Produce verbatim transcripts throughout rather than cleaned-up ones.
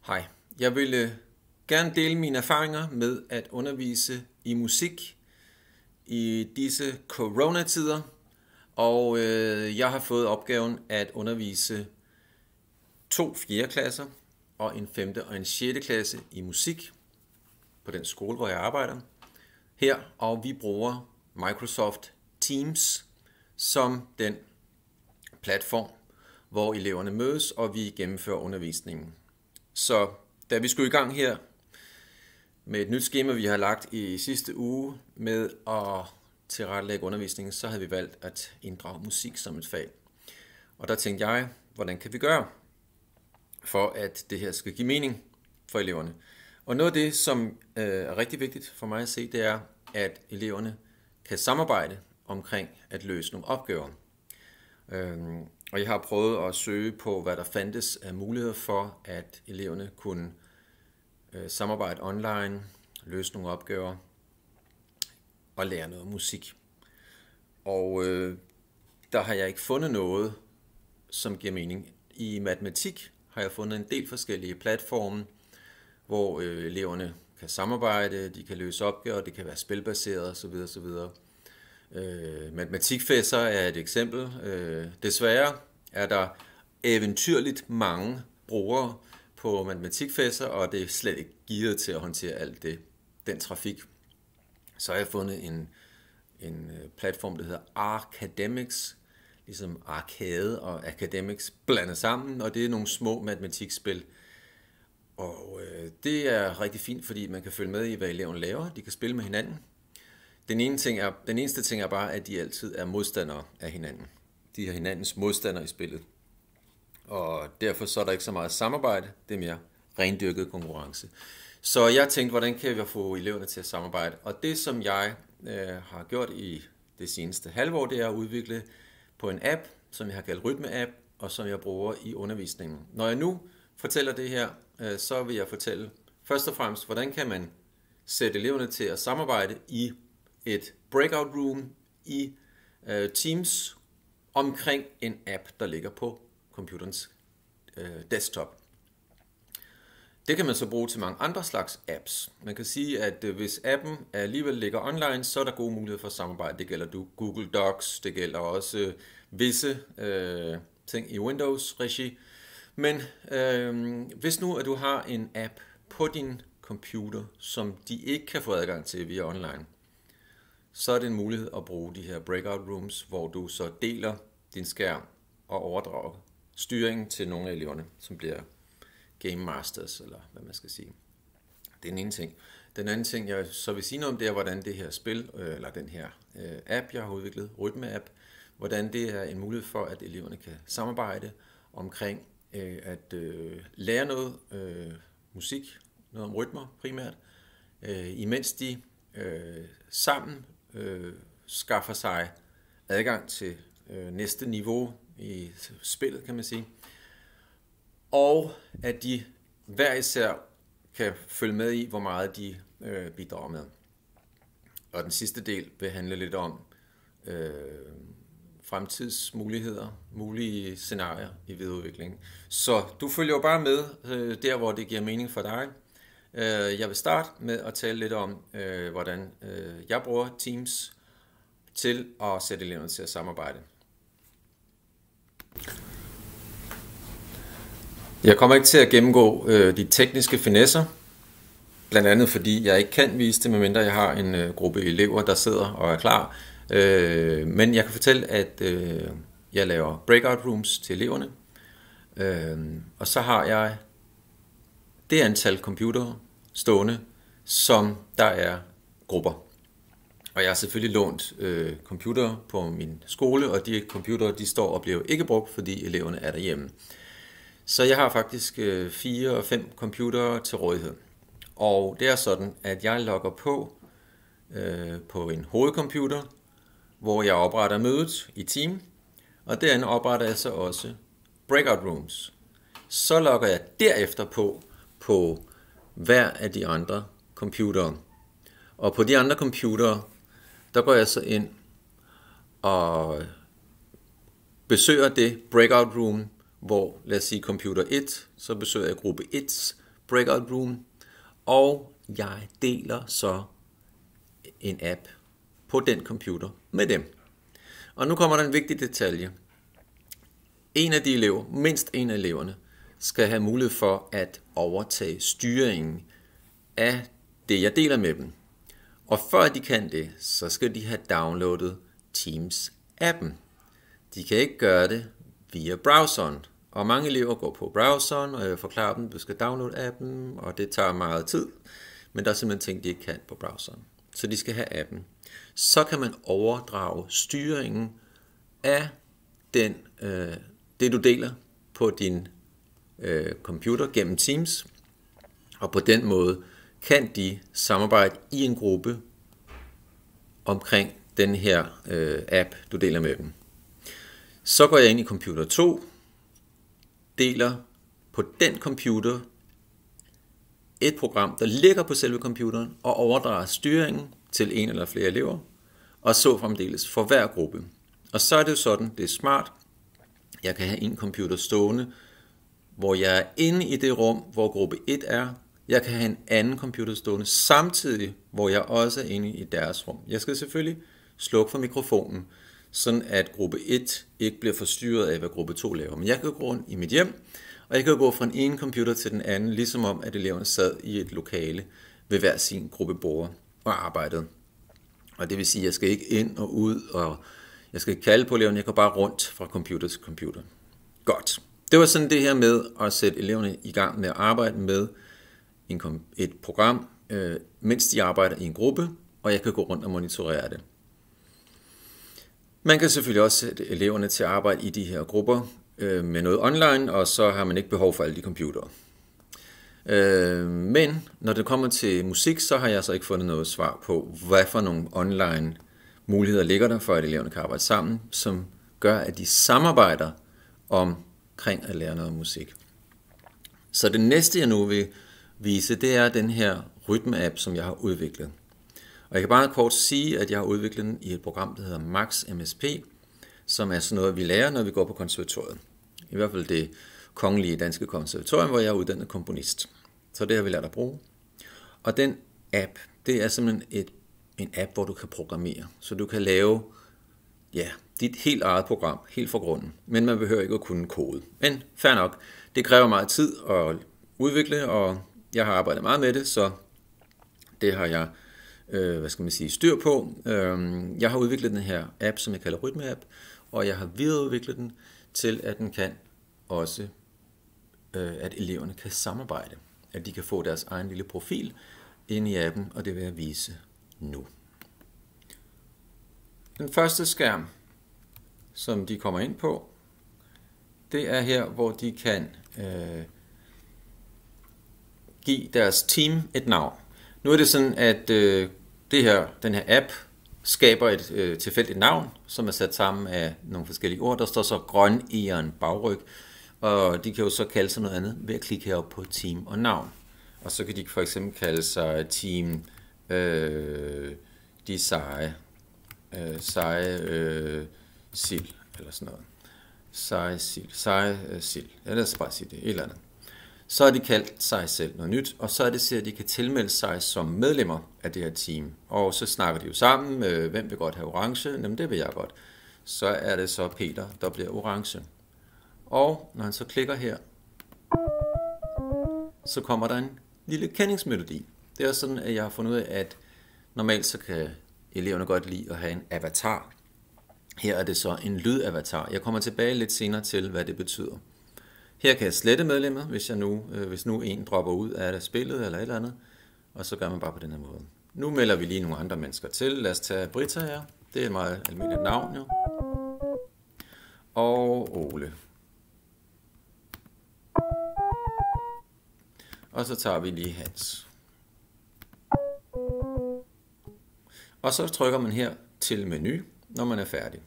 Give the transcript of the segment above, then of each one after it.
Hej, jeg ville gerne dele mine erfaringer med at undervise i musik i disse coronatider, og øh, jeg har fået opgaven at undervise to fjerde klasser og en femte og en sjette klasse i musik på den skole, hvor jeg arbejder her, og vi bruger Microsoft Teams som den platform, hvor eleverne mødes, og vi gennemfører undervisningen. Så da vi skulle i gang her med et nyt skema, vi har lagt i sidste uge med at tilrettelægge undervisningen, så havde vi valgt at inddrage musik som et fag. Og der tænkte jeg, hvordan kan vi gøre, for at det her skal give mening for eleverne. Og noget af det, som er rigtig vigtigt for mig at se, det er, at eleverne kan samarbejde omkring at løse nogle opgaver. Og jeg har prøvet at søge på, hvad der fandtes af muligheder for, at eleverne kunne samarbejde online, løse nogle opgaver og lære noget musik. Og øh, der har jeg ikke fundet noget, som giver mening. I matematik har jeg fundet en del forskellige platforme, hvor øh, eleverne kan samarbejde, de kan løse opgaver, det kan være spilbaseret osv. osv. Øh, matematikfæsser er et eksempel. Øh, desværre er der eventyrligt mange brugere på matematikfæsser, og det er slet ikke gearet til at håndtere alt det, den trafik. Så har jeg fundet en, en platform, der hedder Arcademics, ligesom arcade og academics blandet sammen, og det er nogle små matematikspil. Og øh, det er rigtig fint, fordi man kan følge med i, hvad eleverne laver. De kan spille med hinanden. Den, ene ting er, den eneste ting er bare, at de altid er modstandere af hinanden. De har hinandens modstandere i spillet. Og derfor så er der ikke så meget samarbejde, det er mere rendyrket konkurrence. Så jeg tænkte, hvordan kan vi få eleverne til at samarbejde? Og det, som jeg øh, har gjort i det seneste halvår, det er at udvikle på en app, som jeg har kaldt Rytme-app, og som jeg bruger i undervisningen. Når jeg nu fortæller det her, øh, så vil jeg fortælle først og fremmest, hvordan kan man sætte eleverne til at samarbejde i et breakout room i øh, Teams omkring en app, der ligger på computerens øh, desktop. Det kan man så bruge til mange andre slags apps. Man kan sige, at øh, hvis appen alligevel ligger online, så er der gode muligheder for samarbejde. Det gælder du Google Docs, det gælder også øh, visse øh, ting i Windows-regi. Men øh, hvis nu, at du har en app på din computer, som de ikke kan få adgang til via online, så er det en mulighed at bruge de her breakout rooms, hvor du så deler din skærm og overdrager styringen til nogle af eleverne, som bliver game masters, eller hvad man skal sige. Det er den ene ting. Den anden ting, jeg så vil sige noget om, det er, hvordan det her spil, eller den her app, jeg har udviklet, Rytme-app, hvordan det er en mulighed for, at eleverne kan samarbejde omkring at lære noget musik, noget om rytmer primært, imens de sammen skaffer sig adgang til næste niveau i spillet, kan man sige. Og at de hver især kan følge med i, hvor meget de øh, bidrager med. Og den sidste del vil handle lidt om øh, fremtidsmuligheder, mulige scenarier i videreudvikling. Så du følger jo bare med øh, der, hvor det giver mening for dig. Øh, jeg vil starte med at tale lidt om, øh, hvordan øh, jeg bruger Teams til at sætte eleverne til at samarbejde. Jeg kommer ikke til at gennemgå øh, de tekniske finesser, blandt andet fordi jeg ikke kan vise det, medmindre jeg har en øh, gruppe elever, der sidder og er klar. Øh, men jeg kan fortælle, at øh, jeg laver breakout rooms til eleverne, øh, og så har jeg det antal computere stående, som der er grupper. Og jeg har selvfølgelig lånt øh, computere på min skole, og de computere de står og bliver ikke brugt, fordi eleverne er derhjemme. Så jeg har faktisk øh, fire og fem computere til rådighed. Og det er sådan, at jeg logger på øh, på en hovedcomputer, hvor jeg opretter mødet i team, og derinde opretter jeg så også breakout rooms. Så logger jeg derefter på på hver af de andre computere. Og på de andre computere, der går jeg så ind og besøger det breakout room, hvor lad os sige computer et, så besøger jeg gruppe et breakout room, og jeg deler så en app på den computer med dem. Og nu kommer der en vigtig detalje. En af de elever, mindst en af eleverne, skal have mulighed for at overtage styringen af det, jeg deler med dem. Og før de kan det, så skal de have downloadet Teams-appen. De kan ikke gøre det via browseren. Og mange elever går på browseren, og jeg forklarer dem, at du skal downloade appen, og det tager meget tid. Men der er simpelthen ting, de ikke kan på browseren. Så de skal have appen. Så kan man overdrage styringen af den, øh, det, du deler på din øh, computer gennem Teams. Og på den måde kan de samarbejde i en gruppe omkring den her øh, app, du deler med dem. Så går jeg ind i computer to, deler på den computer et program, der ligger på selve computeren, og overdrager styringen til en eller flere elever, og så fremdeles for hver gruppe. Og så er det jo sådan, det er smart. Jeg kan have en computer stående, hvor jeg er inde i det rum, hvor gruppe et er. Jeg kan have en anden computer stående samtidig, hvor jeg også er inde i deres rum. Jeg skal selvfølgelig slukke for mikrofonen, sådan at gruppe et ikke bliver forstyrret af, hvad gruppe to laver. Men jeg kan gå rundt i mit hjem, og jeg kan gå fra en ene computer til den anden, ligesom om, at eleverne sad i et lokale ved hver sin gruppebord og arbejdede. Og det vil sige, at jeg skal ikke ind og ud, og jeg skal ikke kalde på eleverne, jeg går bare rundt fra computer til computer. Godt. Det var sådan det her med at sætte eleverne i gang med at arbejde med en, et program, øh, mens de arbejder i en gruppe, og jeg kan gå rundt og monitorere det. Man kan selvfølgelig også sætte eleverne til at arbejde i de her grupper øh, med noget online, og så har man ikke behov for alle de computere. Øh, men når det kommer til musik, så har jeg så ikke fundet noget svar på, hvad for nogle online muligheder ligger der for, at eleverne kan arbejde sammen, som gør, at de samarbejder omkring at lære noget musik. Så det næste, jeg nu vil vise, det er den her rytme-app, som jeg har udviklet. Og jeg kan bare kort sige, at jeg har udviklet den i et program, der hedder Max M S P, som er sådan noget, vi lærer, når vi går på konservatoriet. I hvert fald det kongelige danske konservatorium, hvor jeg er uddannet komponist. Så det har vi lært at bruge. Og den app, det er simpelthen et, en app, hvor du kan programmere. Så du kan lave ja, dit helt eget program, helt fra grunden. Men man behøver ikke at kunne kode. Men fair nok, det kræver meget tid at udvikle, og jeg har arbejdet meget med det, så det har jeg øh, hvad skal man sige, styr på. Øh, jeg har udviklet den her app, som jeg kalder Rytme-app, og jeg har videreudviklet den til, at den kan også, øh, at eleverne kan samarbejde. At de kan få deres egen lille profil ind i appen, og det vil jeg vise nu. Den første skærm, som de kommer ind på, det er her, hvor de kan øh, give deres team et navn. Nu er det sådan, at øh, det her, den her app skaber et øh, tilfældigt navn, som er sat sammen af nogle forskellige ord. Der står så grøn egern bagryg, og de kan jo så kalde sig noget andet ved at klikke heroppe på team og navn. Og så kan de for eksempel kalde sig team øh, de seje, øh, seje øh, sild, eller sådan noget. Seje sild, seje øh, sild. Ja, lad os bare sige det, et eller andet. Så har de kaldt sig selv noget nyt, og så er det så, at de kan tilmelde sig som medlemmer af det her team. Og så snakker de jo sammen, øh, hvem vil godt have orange? Jamen det vil jeg godt. Så er det så Peter, der bliver orange. Og når han så klikker her, så kommer der en lille kendingsmelodi. Det er sådan, at jeg har fundet ud af, at normalt så kan eleverne godt lide at have en avatar. Her er det så en lydavatar. Jeg kommer tilbage lidt senere til, hvad det betyder. Her kan jeg slette medlemmer, hvis, jeg nu, øh, hvis nu en dropper ud af det spillet eller et eller andet. Og så gør man bare på den her måde. Nu melder vi lige nogle andre mennesker til. Lad os tage Britta her. Det er et meget almindeligt navn jo. Og Ole. Og så tager vi lige Hans. Og så trykker man her til menu, når man er færdig.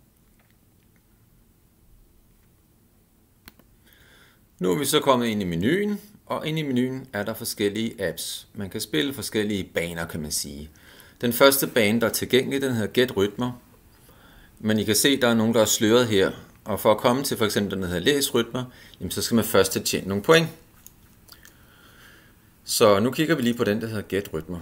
Nu er vi så kommet ind i menuen, og inde i menuen er der forskellige apps. Man kan spille forskellige baner, kan man sige. Den første bane, der er tilgængelig, den hedder Gæt Rytmer. Men I kan se, der er nogen, der er sløret her. Og for at komme til for eksempel den, der hedder Læs Rytmer, jamen, så skal man først have tjent nogle point. Så nu kigger vi lige på den, der hedder Gæt rytmer.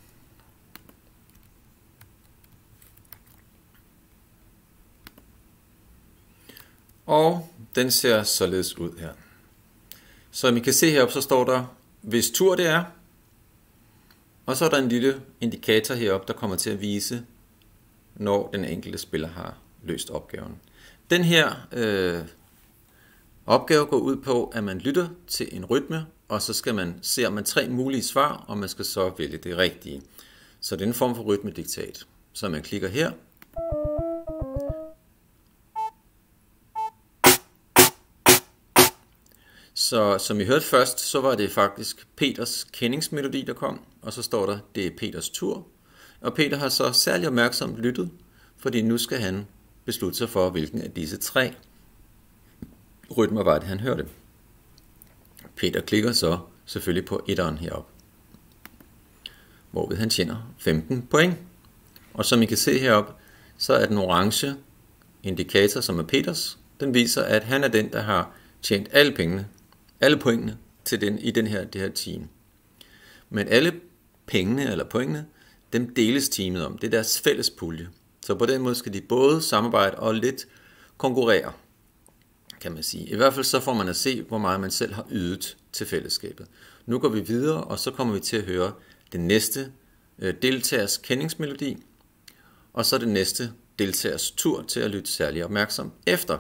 Og den ser således ud her. Som I kan se heroppe, så står der, hvis tur det er. Og så er der en lille indikator heroppe, der kommer til at vise, når den enkelte spiller har løst opgaven. Den her øh, opgave går ud på, at man lytter til en rytme, og så skal man se, om man tre mulige svar, og man skal så vælge det rigtige. Så det er en form for rytmediktat. Så man klikker her. Så som I hørte først, så var det faktisk Peters kendingsmelodi, der kom, og så står der, det er Peters tur. Og Peter har så særlig opmærksomt lyttet, fordi nu skal han beslutte sig for, hvilken af disse tre rytmer var det, han hørte. Peter klikker så selvfølgelig på etteren heroppe, hvorved han tjener femten point. Og som I kan se heroppe, så er den orange indikator, som er Peters, den viser, at han er den, der har tjent alle pengene, alle pointene til den, i den her, det her team. Men alle pengene eller pointene, dem deles teamet om. Det er deres fælles pulje. Så på den måde skal de både samarbejde og lidt konkurrere, kan man sige. I hvert fald så får man at se, hvor meget man selv har ydet til fællesskabet. Nu går vi videre, og så kommer vi til at høre den næste deltagers kendingsmelodi, og så den næste deltagers tur til at lytte særlig opmærksom efter.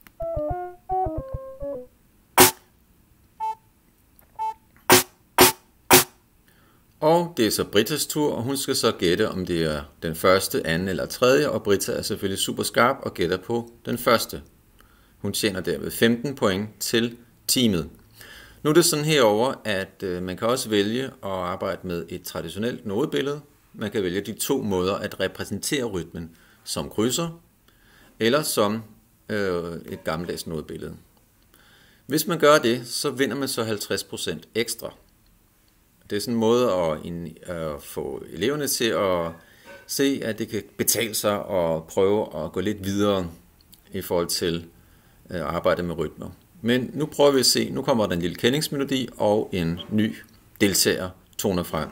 Og det er så Britas tur, og hun skal så gætte, om det er den første, anden eller tredje, og Brita er selvfølgelig super skarp og gætter på den første. Hun tjener derved femten point til teamet. Nu er det sådan herover, at man kan også vælge at arbejde med et traditionelt nodebillede. Man kan vælge de to måder at repræsentere rytmen, som krydser eller som øh, et gammeldags nodebillede. Hvis man gør det, så vinder man så halvtreds procent ekstra. Det er sådan en måde at, at få eleverne til at se, at det kan betale sig at prøve at gå lidt videre i forhold til at arbejde med rytmer. Men nu prøver vi at se, nu kommer der en lille kendingsmelodi og en ny deltager toner frem.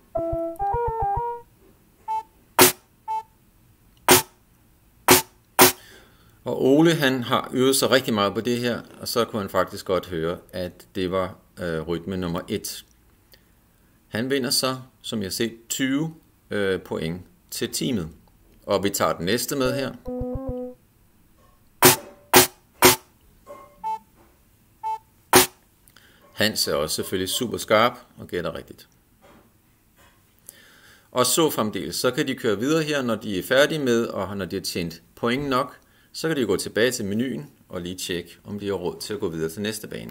Og Ole, han har øvet sig rigtig meget på det her, og så kunne han faktisk godt høre, at det var øh, rytme nummer et. Han vinder så, som jeg har set, tyve øh, point til teamet. Og vi tager den næste med her. Hans er også selvfølgelig super skarp og gætter rigtigt. Og så fremdeles, så kan de køre videre her, når de er færdige med, og når de har tjent point nok, så kan de gå tilbage til menuen og lige tjekke, om de har råd til at gå videre til næste bane.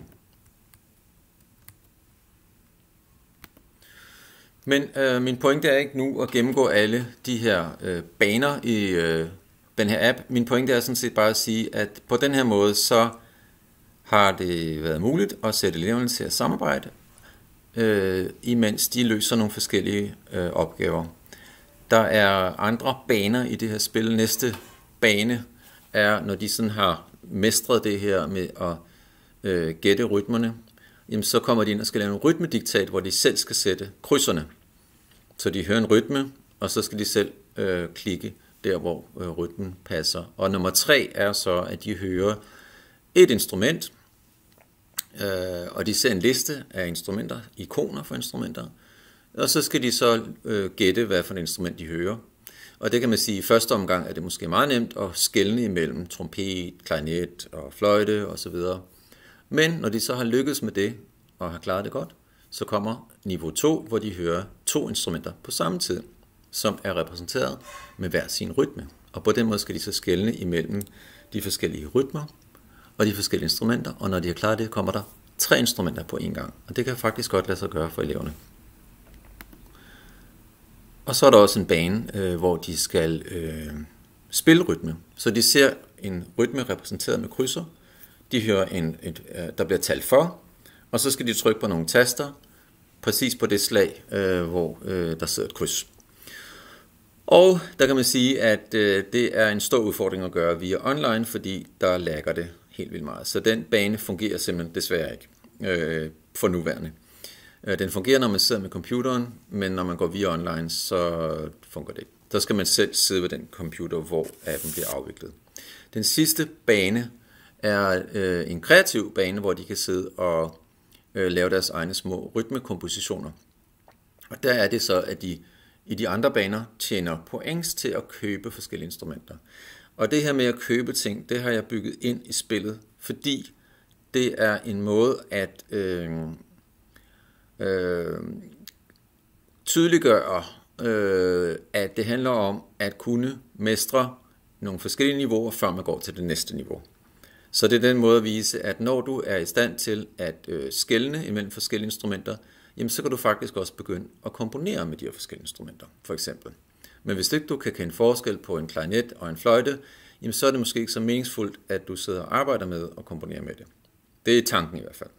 Men øh, min pointe er ikke nu at gennemgå alle de her øh, baner i øh, den her app. Min pointe er sådan set bare at sige, at på den her måde, så har det været muligt at sætte eleverne til at samarbejde, øh, imens de løser nogle forskellige øh, opgaver. Der er andre baner i det her spil. Næste bane er, når de sådan har mestret det her med at øh, gætte rytmerne, jamen så kommer de ind og skal lave en rytmediktat, hvor de selv skal sætte krydserne. Så de hører en rytme, og så skal de selv øh, klikke der, hvor øh, rytmen passer. Og nummer tre er så, at de hører et instrument, øh, og de ser en liste af instrumenter, ikoner for instrumenter, og så skal de så øh, gætte, hvad for et instrument de hører. Og det kan man sige, i første omgang er det måske meget nemt at skelne imellem trompet, klarinet og fløjte osv. Men når de så har lykkes med det og har klaret det godt, så kommer niveau to, hvor de hører to instrumenter på samme tid, som er repræsenteret med hver sin rytme. Og på den måde skal de så skelne imellem de forskellige rytmer og de forskellige instrumenter, og når de har klaret det, kommer der tre instrumenter på en gang. Og det kan faktisk godt lade sig gøre for eleverne. Og så er der også en bane, øh, hvor de skal øh, spille rytme. Så de ser en rytme repræsenteret med krydser. De hører, en, et, øh, der bliver talt for, og så skal de trykke på nogle taster, præcis på det slag, øh, hvor øh, der sidder et kryds. Og der kan man sige, at øh, det er en stor udfordring at gøre via online, fordi der lagger det helt vildt meget. Så den bane fungerer simpelthen desværre ikke øh, for nuværende. Den fungerer, når man sidder med computeren, men når man går via online, så fungerer det ikke. Der skal man selv sidde ved den computer, hvor appen bliver afviklet. Den sidste bane er øh, en kreativ bane, hvor de kan sidde og øh, lave deres egne små rytmekompositioner. Og der er det så, at de i de andre baner tjener points til at købe forskellige instrumenter. Og det her med at købe ting, det har jeg bygget ind i spillet, fordi det er en måde at øh, øh, tydeliggøre, øh, at det handler om at kunne mestre nogle forskellige niveauer, før man går til det næste niveau. Så det er den måde at vise, at når du er i stand til at øh, skelne imellem forskellige instrumenter, jamen så kan du faktisk også begynde at komponere med de her forskellige instrumenter, for eksempel. Men hvis ikke du kan kende forskel på en klarinet og en fløjte, jamen så er det måske ikke så meningsfuldt, at du sidder og arbejder med og komponerer med det. Det er tanken i hvert fald.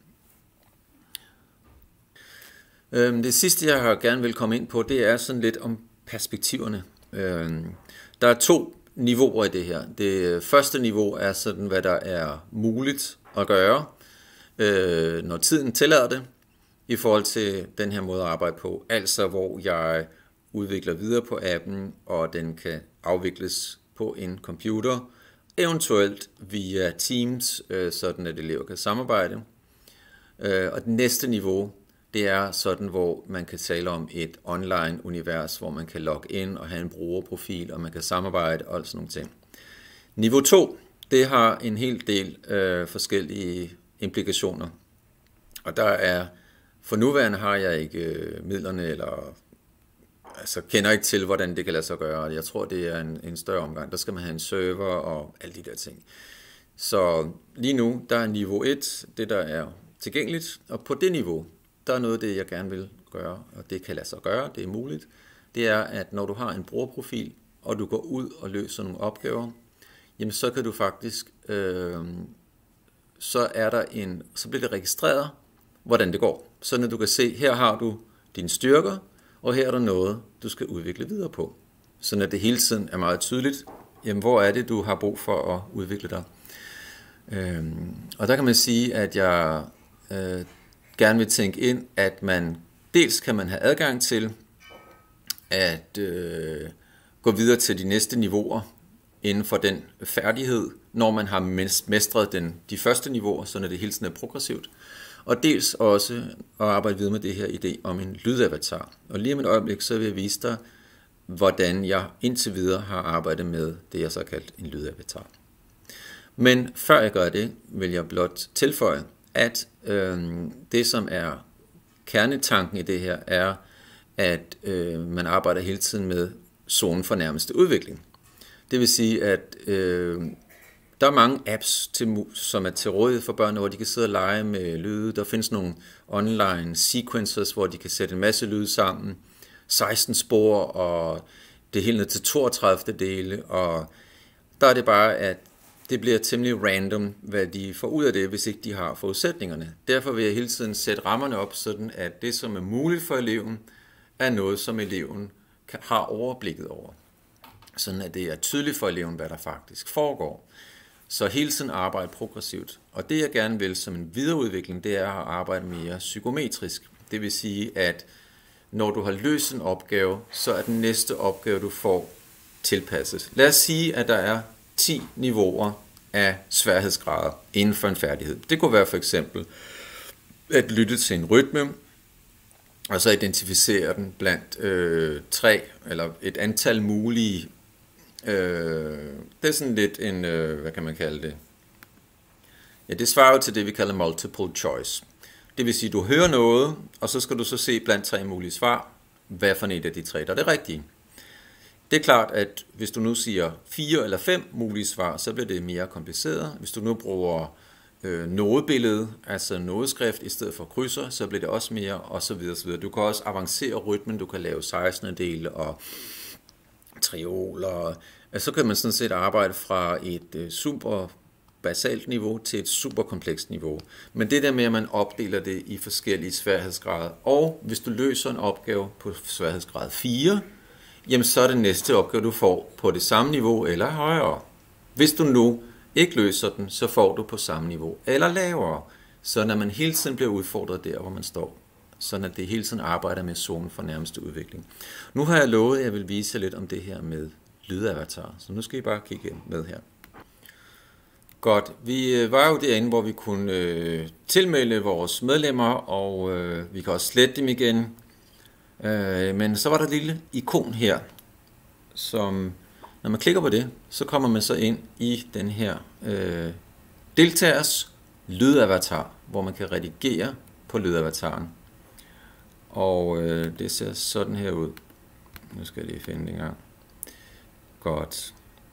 Det sidste, jeg har gerne vil komme ind på, det er sådan lidt om perspektiverne. Der er to niveauer i det her. Det første niveau er sådan, hvad der er muligt at gøre, når tiden tillader det, i forhold til den her måde at arbejde på. Altså hvor jeg udvikler videre på appen, og den kan afvikles på en computer, eventuelt via Teams, sådan at elever kan samarbejde. Og det næste niveau, det er sådan, hvor man kan tale om et online-univers, hvor man kan logge ind og have en brugerprofil, og man kan samarbejde og sådan nogle ting. Niveau to, det har en hel del øh, forskellige implikationer. Og der er, for nuværende har jeg ikke øh, midlerne, eller altså kender ikke til, hvordan det kan lade sig gøre. Jeg tror, det er en, en større omgang. Der skal man have en server og alle de der ting. Så lige nu, der er niveau et, det der er tilgængeligt, og på det niveau, der er noget af det, jeg gerne vil gøre, og det kan lade sig gøre, det er muligt. Det er, at når du har en brugerprofil, og du går ud og løser nogle opgaver, jamen så kan du faktisk, øh, så er der en, så bliver det registreret, hvordan det går. Sådan at du kan se, her har du dine styrker, og her er der noget, du skal udvikle videre på. Sådan at det hele tiden er meget tydeligt, jamen hvor er det, du har brug for at udvikle dig. Øh, og der kan man sige, at jeg øh, gerne vil tænke ind, at man dels kan man have adgang til at øh, gå videre til de næste niveauer inden for den færdighed, når man har mestret den, de første niveauer, så det hele tiden er progressivt. Og dels også at arbejde videre med det her idé om en lydavatar. Og lige om et øjeblik, så vil jeg vise dig, hvordan jeg indtil videre har arbejdet med det, jeg så har kaldt en lydavatar. Men før jeg gør det, vil jeg blot tilføje, at øh, det, som er kernetanken i det her, er, at øh, man arbejder hele tiden med zonen for nærmeste udvikling. Det vil sige, at øh, der er mange apps, til, som er til rådighed for børn, hvor de kan sidde og lege med lyde. Der findes nogle online sequencers, hvor de kan sætte en masse lyde sammen. seksten spor, og det er helt ned til toogtredive dele. Og der er det bare, at det bliver temmelig random, hvad de får ud af det, hvis ikke de har forudsætningerne. Derfor vil jeg hele tiden sætte rammerne op, sådan at det, som er muligt for eleven, er noget, som eleven har overblikket over. Sådan at det er tydeligt for eleven, hvad der faktisk foregår. Så hele tiden arbejde progressivt. Og det, jeg gerne vil som en videreudvikling, det er at arbejde mere psykometrisk. Det vil sige, at når du har løst en opgave, så er den næste opgave, du får, tilpasset. Lad os sige, at der er ti niveauer af sværhedsgrader inden for en færdighed. Det kunne være for eksempel at lytte til en rytme, og så identificere den blandt øh, tre eller et antal mulige. Øh, det er sådan lidt en, øh, hvad kan man kalde det? Ja, det svarer jo til det, vi kalder multiple choice. Det vil sige, at du hører noget, og så skal du så se blandt tre mulige svar, hvad for et af de tre, der er det rigtige. Det er klart, at hvis du nu siger fire eller fem mulige svar, så bliver det mere kompliceret. Hvis du nu bruger øh, nodebillede, altså nodeskrift i stedet for krydser, så bliver det også mere, og så videre, så videre. Du kan også avancere rytmen, du kan lave seksten dele og trioler. Altså, så kan man sådan set arbejde fra et øh, super basalt niveau til et super komplekst niveau. Men det der med, at man opdeler det i forskellige sværhedsgrader, og hvis du løser en opgave på sværhedsgrad fire, jamen så er det næste opgave, du får på det samme niveau eller højere. Hvis du nu ikke løser den, så får du på samme niveau eller lavere. Så når man hele tiden bliver udfordret der, hvor man står. sådan at det hele tiden arbejder med zonen for nærmeste udvikling. Nu har jeg lovet, at jeg vil vise lidt om det her med lydavatar, så nu skal I bare kigge med her. Godt, vi var jo derinde, hvor vi kunne øh, tilmelde vores medlemmer, og øh, vi kan også slette dem igen. Øh, men så var der et lille ikon her, som når man klikker på det, så kommer man så ind i den her øh, deltagers lydavatar, hvor man kan redigere på lydavataren. Og øh, det ser sådan her ud. Nu skal jeg lige finde det en gang. Godt.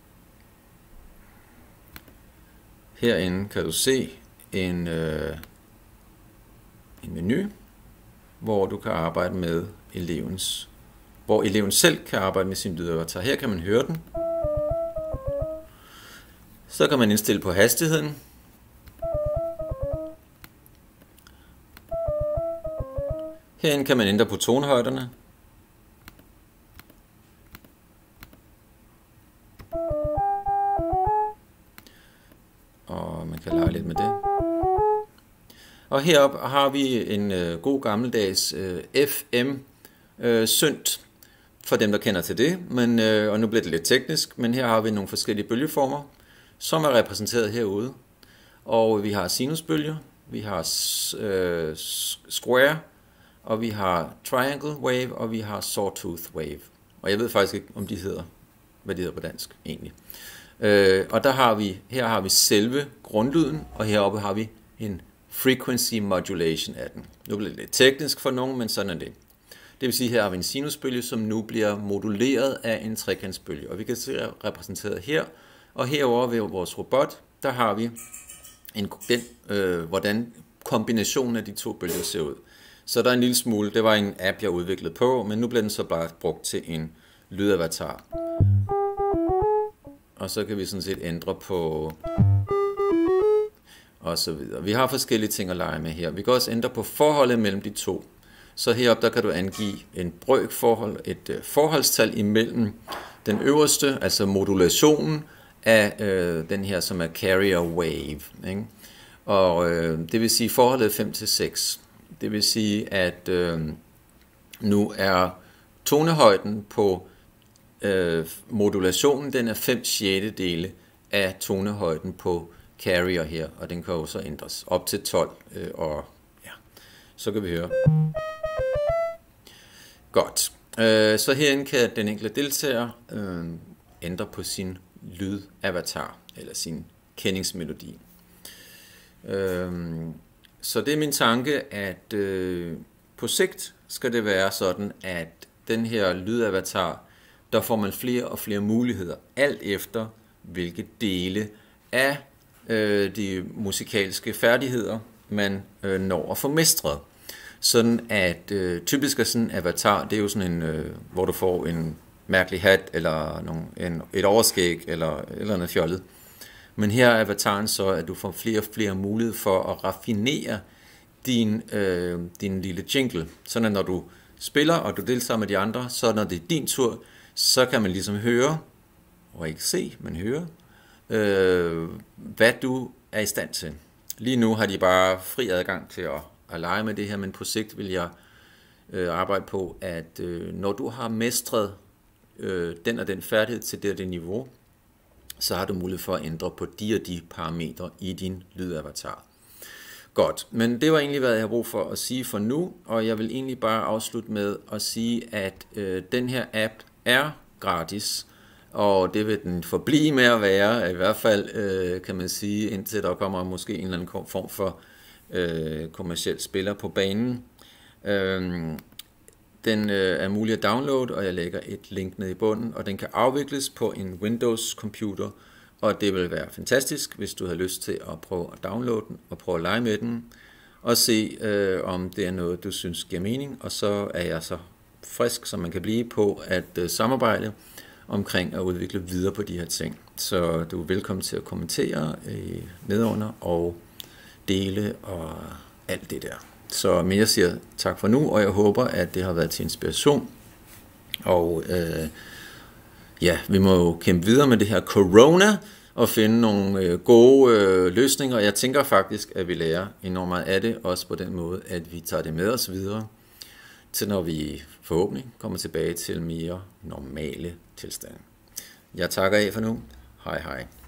Herinde kan du se en, øh, en menu, hvor du kan arbejde med elevens, hvor eleven selv kan arbejde med sin lydavatar. Her kan man høre den. Så kan man indstille på hastigheden. Herinde kan man ændre på tonehøjderne. Og man kan lege lidt med det. Og heroppe har vi en øh, god gammeldags øh, F M øh, synt, for dem der kender til det, men, øh, og nu bliver det lidt teknisk, men her har vi nogle forskellige bølgeformer, som er repræsenteret herude. Og vi har sinusbølger, vi har øh, square, og vi har triangle wave, og vi har sawtooth wave. Og jeg ved faktisk ikke, om de hedder, hvad de hedder på dansk egentlig. Øh, og der har vi, her har vi selve grundlyden, og heroppe har vi en frequency modulation af den. Nu bliver det lidt teknisk for nogen, men sådan er det. Det vil sige, her har vi en sinusbølge, som nu bliver moduleret af en trekantsbølge. Og vi kan se repræsenteret her, og herover ved vores robot, der har vi en, den, øh, hvordan kombinationen af de to bølger ser ud. Så der er en lille smule, det var en app, jeg udviklede på, men nu bliver den så bare brugt til en lydavatar. Og så kan vi sådan set ændre på og så videre. Vi har forskellige ting at lege med her. Vi kan også ændre på forholdet mellem de to. Så heroppe der kan du angive en brøkforhold, et forholdstal imellem den øverste, altså modulationen af øh, den her, som er carrier wave. Ikke? Og øh, det vil sige forholdet fem til seks. Det vil sige, at øh, nu er tonehøjden på øh, modulationen, den er fem sjettedele af tonehøjden på carrier her, og den kan jo så ændres op til tolv, øh, og ja, så kan vi høre. Godt. Øh, så herinde kan den enkelte deltager øh, ændre på sin lydavatar, eller sin kendingsmelodi. Øh, så det er min tanke, at øh, på sigt skal det være sådan, at den her lydavatar, der får man flere og flere muligheder, alt efter hvilke dele af øh, de musikalske færdigheder, man øh, når at få mestret. Sådan at øh, typisk er sådan en avatar, det er jo sådan en, øh, hvor du får en mærkelig hat, eller nogle, en, et overskæg, eller eller andet fjollet. Men her er avataren så, at du får flere og flere muligheder for at raffinere din, øh, din lille jingle. Sådan at når du spiller, og du deltager med de andre, så når det er din tur, så kan man ligesom høre, og ikke se, men høre, øh, hvad du er i stand til. Lige nu har de bare fri adgang til at, at lege med det her, men på sigt vil jeg øh, arbejde på, at øh, når du har mestret øh, den og den færdighed til det og det niveau, så har du mulighed for at ændre på de og de parametre i din lydavatar. Godt, men det var egentlig, hvad jeg har brug for at sige for nu, og jeg vil egentlig bare afslutte med at sige, at øh, den her app er gratis, og det vil den forblive med at være, i hvert fald øh, kan man sige, indtil der kommer måske en eller anden form for øh, kommerciel spiller på banen. Øh, den øh, er mulig at downloade, og jeg lægger et link ned i bunden, og den kan afvikles på en Windows-computer, og det vil være fantastisk, hvis du har lyst til at prøve at downloade den, og prøve at lege med den, og se, øh, om det er noget, du synes giver mening, og så er jeg så frisk, som man kan blive på at øh, samarbejde omkring at udvikle videre på de her ting. Så du er velkommen til at kommentere øh, nedunder og dele og alt det der. Så men jeg siger tak for nu, og jeg håber, at det har været til inspiration. Og øh, ja, vi må jo kæmpe videre med det her corona, og finde nogle øh, gode øh, løsninger. Jeg tænker faktisk, at vi lærer enormt meget af det, også på den måde, at vi tager det med os videre, til når vi forhåbentlig kommer tilbage til mere normale tilstande. Jeg takker af for nu. Hej hej.